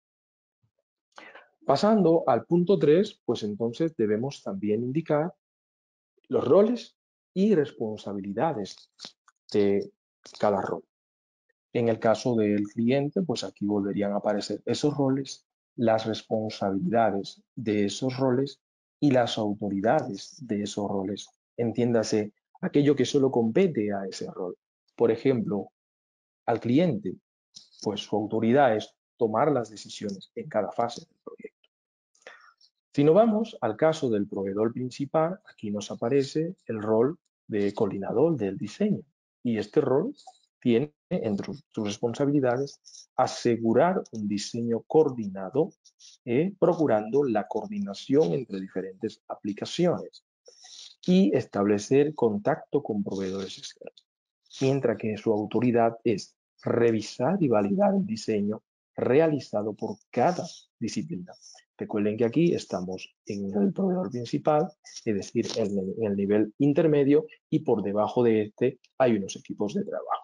Pasando al punto tres, pues entonces debemos también indicar los roles y responsabilidades de cada rol. En el caso del cliente, pues aquí volverían a aparecer esos roles, las responsabilidades de esos roles y las autoridades de esos roles. Entiéndase, aquello que solo compete a ese rol. Por ejemplo, al cliente, pues su autoridad es tomar las decisiones en cada fase del proyecto. Si nos vamos al caso del proveedor principal, aquí nos aparece el rol de coordinador del diseño. Y este rol tiene entre sus responsabilidades asegurar un diseño coordinado, eh, procurando la coordinación entre diferentes aplicaciones y establecer contacto con proveedores externos, mientras que su autoridad es revisar y validar el diseño realizado por cada disciplina. Recuerden que aquí estamos en el proveedor principal, es decir, en el nivel intermedio, y por debajo de este hay unos equipos de trabajo.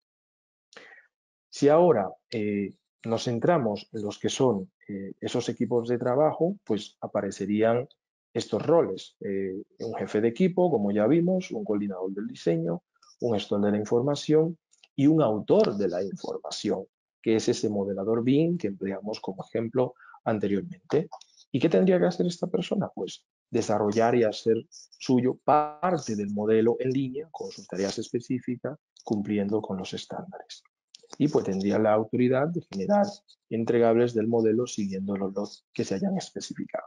Si ahora eh, nos centramos en los que son eh, esos equipos de trabajo, pues aparecerían estos roles. Eh, un jefe de equipo, como ya vimos, un coordinador del diseño, un gestor de la información y un autor de la información, que es ese modelador B I M que empleamos como ejemplo anteriormente. ¿Y qué tendría que hacer esta persona? Pues desarrollar y hacer suyo parte del modelo en línea con sus tareas específicas, cumpliendo con los estándares. Y pues tendría la autoridad de generar entregables del modelo siguiendo los logs que se hayan especificado.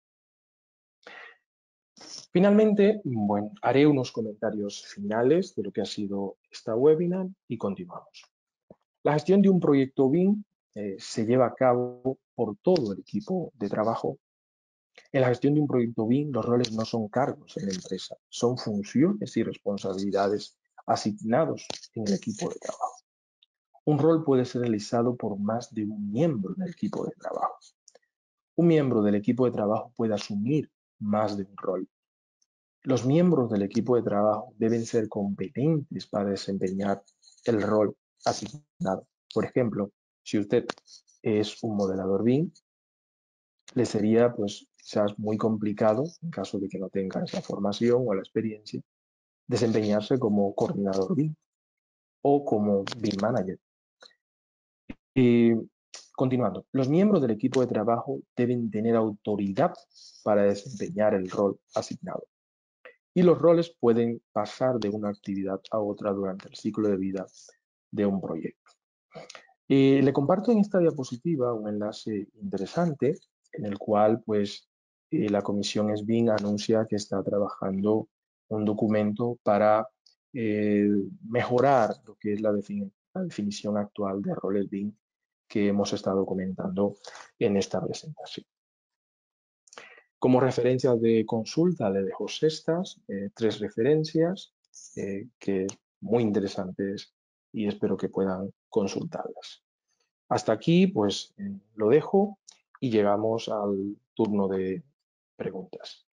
Finalmente, bueno, haré unos comentarios finales de lo que ha sido esta webinar y continuamos. La gestión de un proyecto B I M eh, se lleva a cabo por todo el equipo de trabajo. En la gestión de un proyecto B I M, los roles no son cargos en la empresa, son funciones y responsabilidades asignados en el equipo de trabajo. Un rol puede ser realizado por más de un miembro del equipo de trabajo. Un miembro del equipo de trabajo puede asumir más de un rol. Los miembros del equipo de trabajo deben ser competentes para desempeñar el rol asignado. Por ejemplo, si usted es un modelador B I M, le sería pues quizás muy complicado, en caso de que no tenga esa formación o la experiencia, desempeñarse como coordinador B I M o como B I M Manager. Eh, continuando, los miembros del equipo de trabajo deben tener autoridad para desempeñar el rol asignado. Y los roles pueden pasar de una actividad a otra durante el ciclo de vida de un proyecto. Eh, le comparto en esta diapositiva un enlace interesante en el cual pues, eh, la Comisión S B I N anuncia que está trabajando un documento para eh, mejorar lo que es la, defini la definición actual de roles B I M que hemos estado comentando en esta presentación. Como referencias de consulta le dejo estas, eh, tres referencias eh, que muy interesantes y espero que puedan consultarlas. Hasta aquí pues eh, lo dejo y llegamos al turno de preguntas.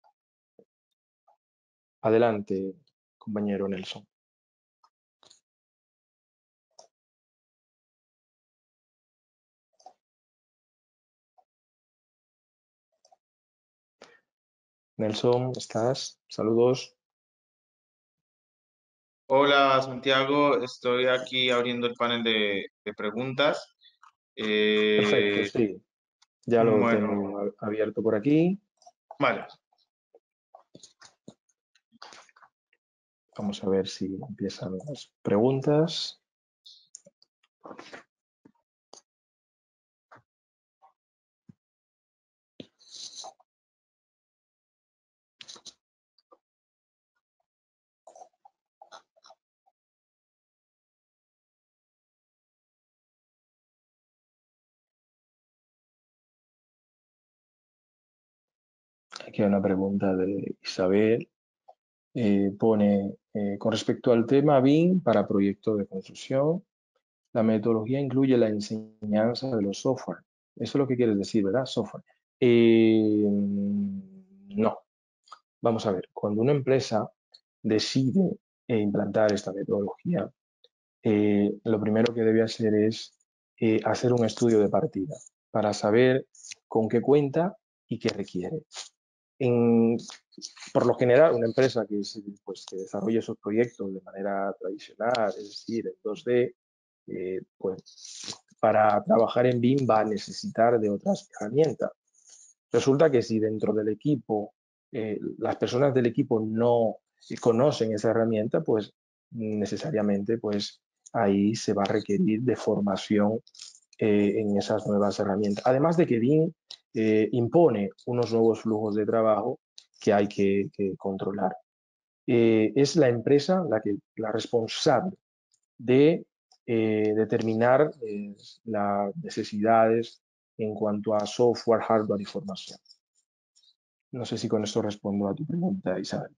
Adelante, compañero Nelson. Nelson, ¿estás? Saludos. Hola Santiago, estoy aquí abriendo el panel de, de preguntas. Perfecto, Eh, sí. Ya lo bueno, tengo abierto por aquí. vale. Vamos a ver si empiezan las preguntas. Aquí hay una pregunta de Isabel. Eh, pone, eh, con respecto al tema B I M para proyectos de construcción, la metodología incluye la enseñanza de los software. Eso es lo que quieres decir, ¿verdad? Software. Eh, no. Vamos a ver, cuando una empresa decide eh, implantar esta metodología, eh, lo primero que debe hacer es eh, hacer un estudio de partida para saber con qué cuenta y qué requiere. En, por lo general, una empresa que, pues, que desarrolla esos proyectos de manera tradicional, es decir, en dos D, eh, pues para trabajar en B I M va a necesitar de otras herramientas. Resulta que si dentro del equipo, eh, las personas del equipo no conocen esa herramienta, pues necesariamente pues ahí se va a requerir de formación eh, en esas nuevas herramientas. Además de que B I M eh, impone unos nuevos flujos de trabajo que hay que, que controlar. Eh, es la empresa la, que, la responsable de eh, determinar eh, las necesidades en cuanto a software, hardware y formación. No sé si con esto respondo a tu pregunta, Isabel.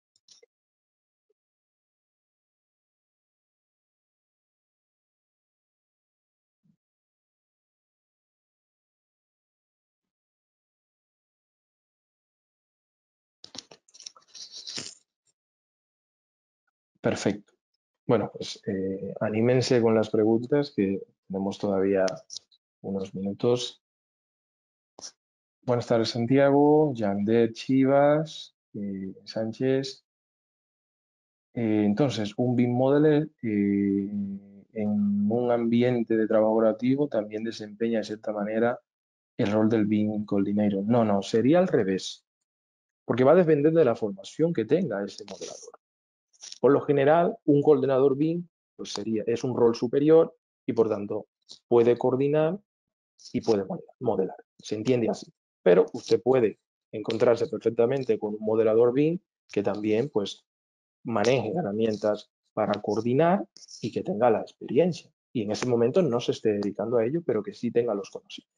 Perfecto. Bueno, pues eh, anímense con las preguntas, que tenemos todavía unos minutos. Buenas tardes, Santiago, Yandet Chivas, eh, Sánchez. Eh, entonces, un B I M Modeler eh, en un ambiente de trabajo operativo también desempeña de cierta manera el rol del B I M Coordinator. No, no, sería al revés, porque va a depender de la formación que tenga ese modelador. Por lo general, un coordinador B I M pues sería, es un rol superior y por tanto puede coordinar y puede modelar. Se entiende así. Pero usted puede encontrarse perfectamente con un modelador B I M que también pues maneje herramientas para coordinar y que tenga la experiencia. Y en ese momento no se esté dedicando a ello, pero que sí tenga los conocimientos.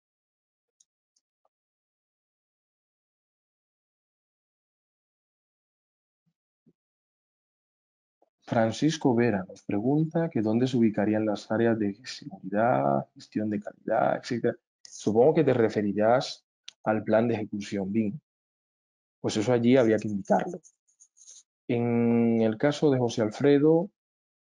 Francisco Vera nos pregunta que dónde se ubicarían las áreas de seguridad, gestión de calidad, etcétera. Supongo que te referirás al plan de ejecución B I M. Pues eso allí habría que indicarlo. En el caso de José Alfredo,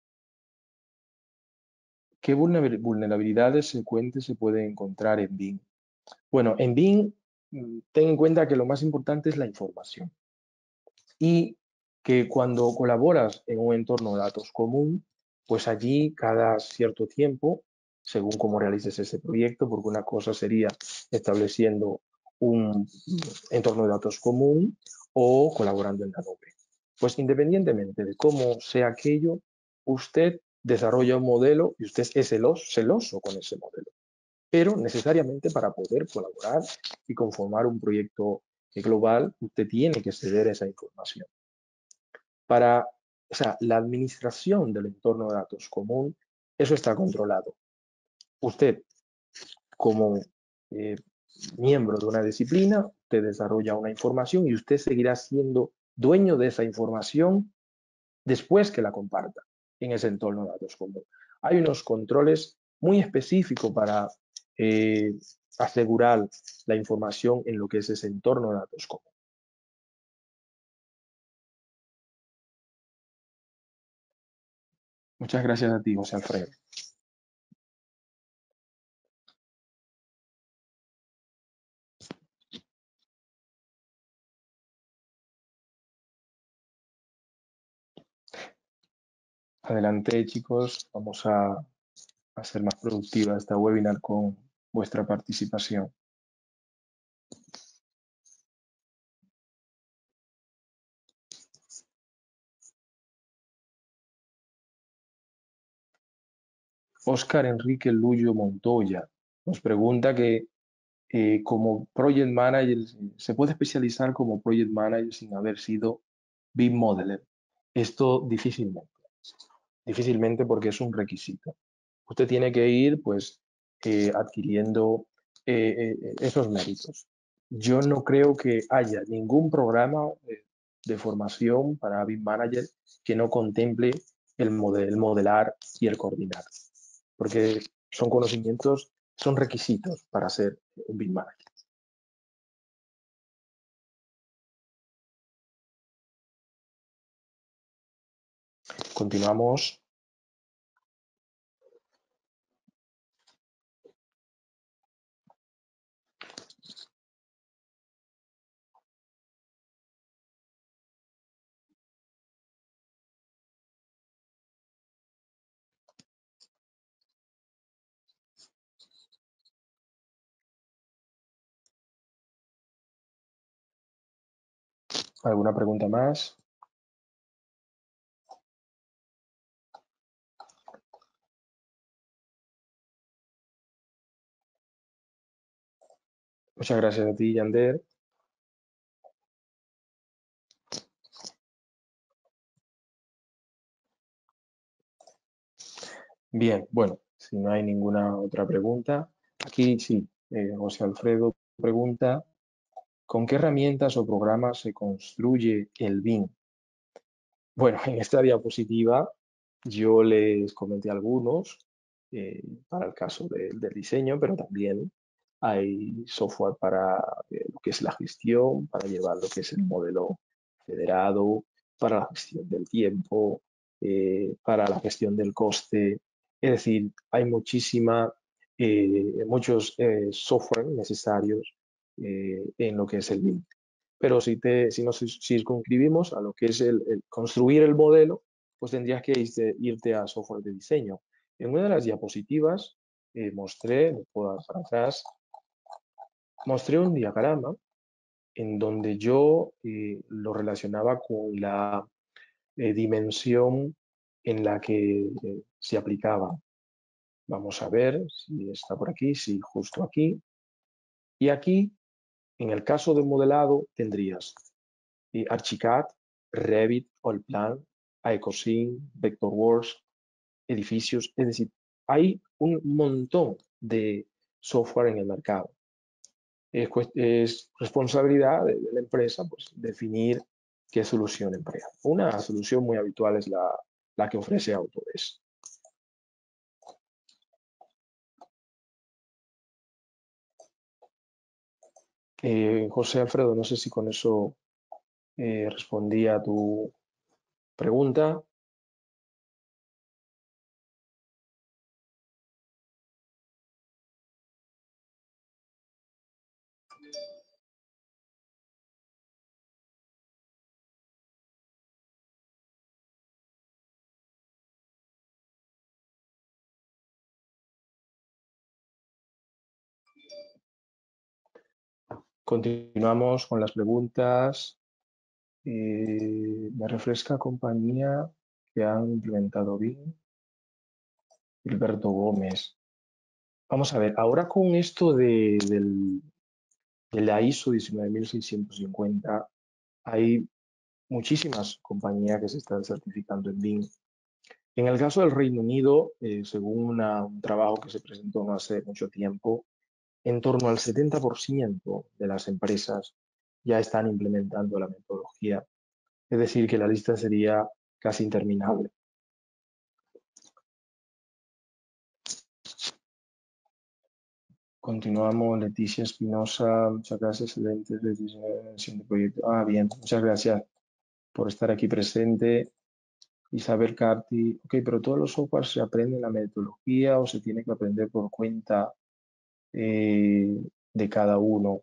¿qué vulnerabilidades secuentes se pueden encontrar en B I M? Bueno, en B I M, ten en cuenta que lo más importante es la información y que cuando colaboras en un entorno de datos común, pues allí cada cierto tiempo, según cómo realices ese proyecto, porque una cosa sería estableciendo un entorno de datos común o colaborando en la nube. Pues independientemente de cómo sea aquello, usted desarrolla un modelo y usted es celoso, celoso con ese modelo. Pero necesariamente para poder colaborar y conformar un proyecto global, usted tiene que ceder esa información. Para, o sea, la administración del entorno de datos común, eso está controlado. Usted, como eh, miembro de una disciplina, usted desarrolla una información y usted seguirá siendo dueño de esa información después que la comparta en ese entorno de datos común. Hay unos controles muy específicos para eh, asegurar la información en lo que es ese entorno de datos común. Muchas gracias a ti, José Alfredo. Adelante, chicos, vamos a hacer más productiva esta webinar con vuestra participación. Óscar Enrique Luyo Montoya nos pregunta que eh, como Project Manager, ¿se puede especializar como Project Manager sin haber sido B I M Modeler? Esto difícilmente, difícilmente porque es un requisito. Usted tiene que ir pues eh, adquiriendo eh, eh, esos méritos. Yo no creo que haya ningún programa eh, de formación para B I M Manager que no contemple el, model, el modelar y el coordinar, porque son conocimientos, son requisitos para ser un B I M Manager. Continuamos. ¿Alguna pregunta más? Muchas gracias a ti, Yander. Bien, bueno, si no hay ninguna otra pregunta, aquí sí, eh, José Alfredo pregunta, ¿con qué herramientas o programas se construye el B I M? Bueno, en esta diapositiva yo les comenté algunos eh, para el caso de- del diseño, pero también hay software para eh, lo que es la gestión, para llevar lo que es el modelo federado, para la gestión del tiempo, eh, para la gestión del coste. Es decir, hay muchísima, eh, muchos eh, software necesarios eh, en lo que es el B I M. Pero si, te, si nos circunscribimos a lo que es el, el construir el modelo, pues tendrías que irte, irte a software de diseño. En una de las diapositivas eh, mostré, me puedo dar para atrás, mostré un diagrama en donde yo eh, lo relacionaba con la eh, dimensión en la que eh, se aplicaba. Vamos a ver si está por aquí, sí, justo aquí. Y aquí, en el caso de modelado, tendrías y Archicad, Revit, Allplan, Ecosync, Vectorworks, edificios, es decir, hay un montón de software en el mercado. Es, es responsabilidad de, de, la empresa pues, definir qué solución emplea. Una solución muy habitual es la, la que ofrece Autodesk. Eh, José Alfredo, no sé si con eso eh, respondí a tu pregunta. Continuamos con las preguntas. Eh, me refresca compañía que han implementado bien. Gilberto Gómez. Vamos a ver, ahora con esto de, del- de la ISO diecinueve mil seiscientos cincuenta, hay muchísimas compañías que se están certificando en BIM. En el caso del Reino Unido, eh, según una- un trabajo que se presentó no hace mucho tiempo, en torno al setenta por ciento de las empresas ya están implementando la metodología. Es decir, que la lista sería casi interminable. Continuamos, Leticia Espinosa, muchas gracias, excelente, Leticia, de proyecto. Ah, bien, muchas gracias por estar aquí presente. Isabel Carti, ok, pero todos los softwares se aprenden la metodología o se tiene que aprender por cuenta eh, de cada uno.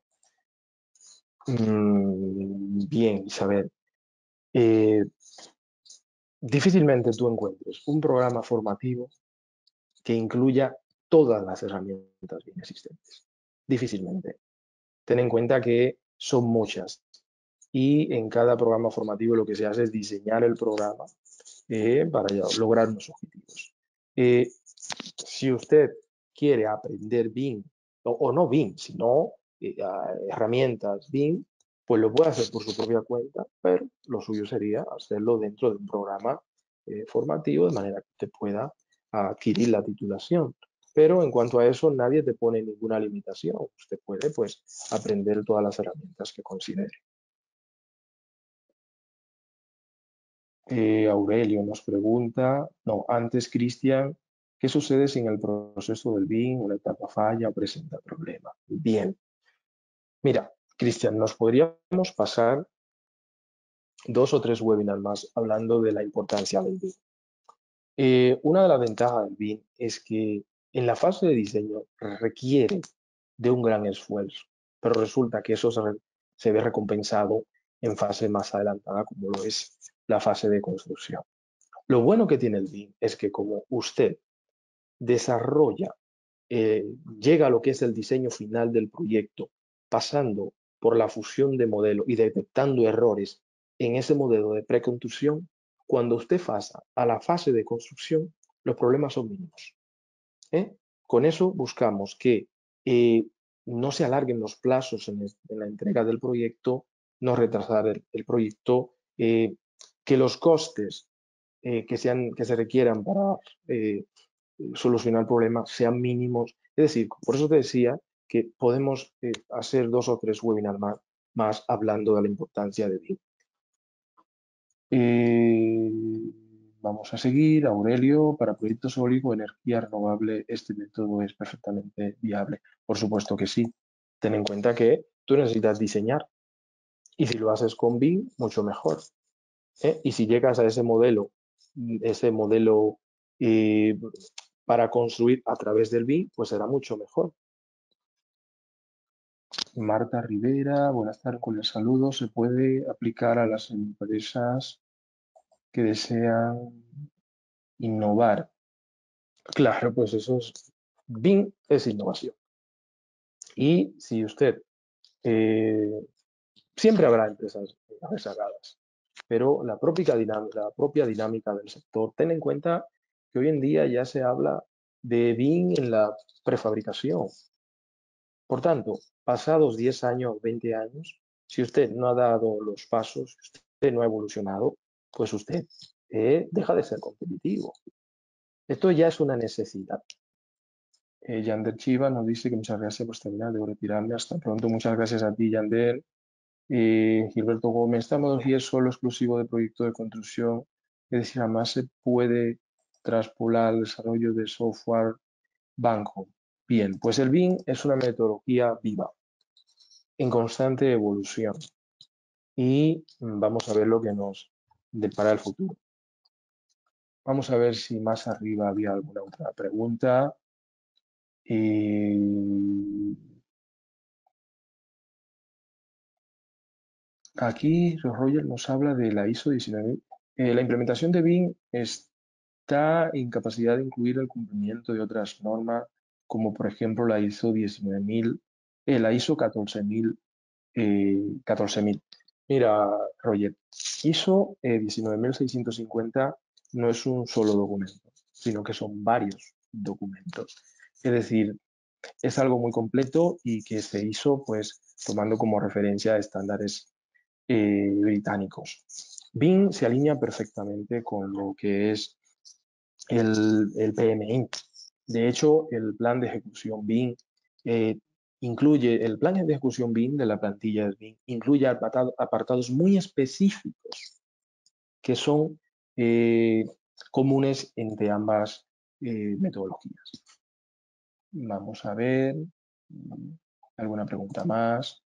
Mm, bien, Isabel. Eh, difícilmente tú encuentres un programa formativo que incluya todas las herramientas bien existentes. Difícilmente. Ten en cuenta que son muchas y en cada programa formativo lo que se hace es diseñar el programa eh, para ya lograr unos objetivos. Eh, si usted quiere aprender BIM, o, o no BIM, sino eh, herramientas BIM, pues lo puede hacer por su propia cuenta, pero lo suyo sería hacerlo dentro de un programa eh, formativo de manera que usted pueda adquirir la titulación. Pero en cuanto a eso, nadie te pone ninguna limitación. Usted puede, pues, aprender todas las herramientas que considere. Eh, Aurelio nos pregunta, no, antes Cristian, ¿qué sucede si en el proceso del BIM una etapa falla o presenta problema? Bien, mira, Cristian, nos podríamos pasar dos o tres webinars más hablando de la importancia del BIM. Eh, una de las ventajas del BIM es que en la fase de diseño requiere de un gran esfuerzo, pero resulta que eso se, re- se ve recompensado en fase más adelantada, como lo es la fase de construcción. Lo bueno que tiene el BIM es que como usted desarrolla, eh, llega a lo que es el diseño final del proyecto, pasando por la fusión de modelo y detectando errores en ese modelo de preconstrucción, cuando usted pasa a la fase de construcción, los problemas son mínimos. ¿eh? Con eso buscamos que eh, no se alarguen los plazos en, el, en, la entrega del proyecto, no retrasar el, el proyecto, eh, que los costes eh, que, sean, que se requieran para eh, solucionar el problema sean mínimos. Es decir, por eso te decía que podemos eh, hacer dos o tres webinars más, más hablando de la importancia de BIM. Eh, vamos a seguir. Aurelio, para proyectos eólicos, energía renovable, este método es perfectamente viable. Por supuesto que sí. Ten en cuenta que tú necesitas diseñar y si lo haces con BIM, mucho mejor. ¿eh? Y si llegas a ese modelo, ese modelo eh, para construir a través del BIM, pues será mucho mejor. Marta Rivera, buenas tardes, con el saludo. ¿Se puede aplicar a las empresas que desean innovar? Claro, pues eso es, BIM es innovación. Y si usted, eh, siempre habrá empresas rezagadas, pero la propia, dinámica, la propia dinámica del sector, ten en cuenta que hoy en día ya se habla de BIM en la prefabricación. Por tanto, pasados diez años, veinte años, si usted no ha dado los pasos, si usted no ha evolucionado, pues usted eh, deja de ser competitivo. Esto ya es una necesidad. Eh, Yander Chiva nos dice que muchas gracias por terminar, debo retirarme. Hasta pronto. Muchas gracias a ti, Yander. Eh, Gilberto Gómez, esta metodología es solo exclusivo de proyecto de construcción, es decir, además se puede traspolar el desarrollo de software banco. Bien, pues el BIM es una metodología viva, en constante evolución. Y vamos a ver lo que nos depara el futuro. Vamos a ver si más arriba había alguna otra pregunta. Eh, aquí Roger nos habla de la ISO diecinueve mil. Eh, la implementación de BIM está en capacidad de incluir el cumplimiento de otras normas, como por ejemplo la ISO diecinueve mil, eh, la ISO catorce mil eh, catorce mil. Mira, Roger, I S O eh, diecinueve mil seiscientos cincuenta no es un solo documento, sino que son varios documentos. Es decir, es algo muy completo y que se hizo pues tomando como referencia estándares eh, británicos. B I M se alinea perfectamente con lo que es el, el P M I. De hecho, el plan de ejecución B I M eh, incluye, el plan de ejecución B I M de la plantilla de B I M incluye apartado, apartados muy específicos que son eh, comunes entre ambas eh, metodologías. Vamos a ver, ¿alguna pregunta más?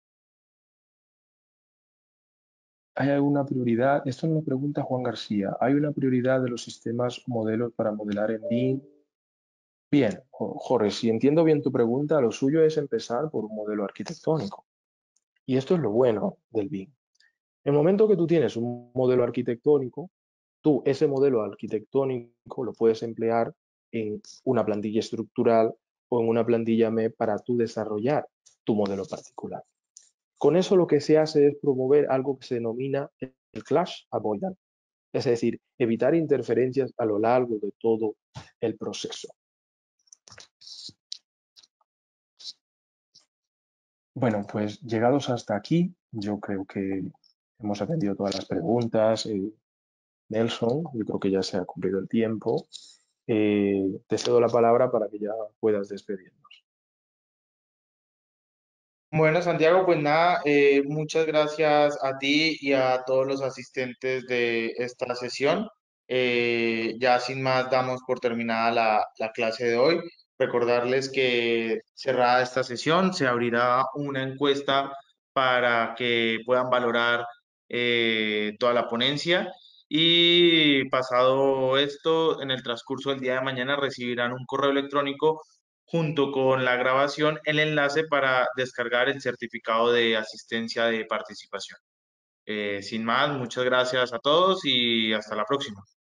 ¿Hay alguna prioridad? Esto nos pregunta Juan García. ¿Hay una prioridad de los sistemas o modelos para modelar en B I M? Bien, Jorge, si entiendo bien tu pregunta, lo suyo es empezar por un modelo arquitectónico. Y esto es lo bueno del B I M. En el momento que tú tienes un modelo arquitectónico, tú ese modelo arquitectónico lo puedes emplear en una plantilla estructural o en una plantilla M E para tú desarrollar tu modelo particular. Con eso lo que se hace es promover algo que se denomina el clash avoidance, es decir, evitar interferencias a lo largo de todo el proceso. Bueno, pues llegados hasta aquí, yo creo que hemos atendido todas las preguntas. Eh, Nelson, yo creo que ya se ha cumplido el tiempo. Eh, te cedo la palabra para que ya puedas despedirnos. Bueno, Santiago, pues nada, eh, muchas gracias a ti y a todos los asistentes de esta sesión. Eh, ya sin más damos por terminada la, la clase de hoy. Recordarles que cerrada esta sesión se abrirá una encuesta para que puedan valorar eh, toda la ponencia y pasado esto, en el transcurso del día de mañana recibirán un correo electrónico junto con la grabación, el enlace para descargar el certificado de asistencia de participación. Eh, sin más, muchas gracias a todos y hasta la próxima.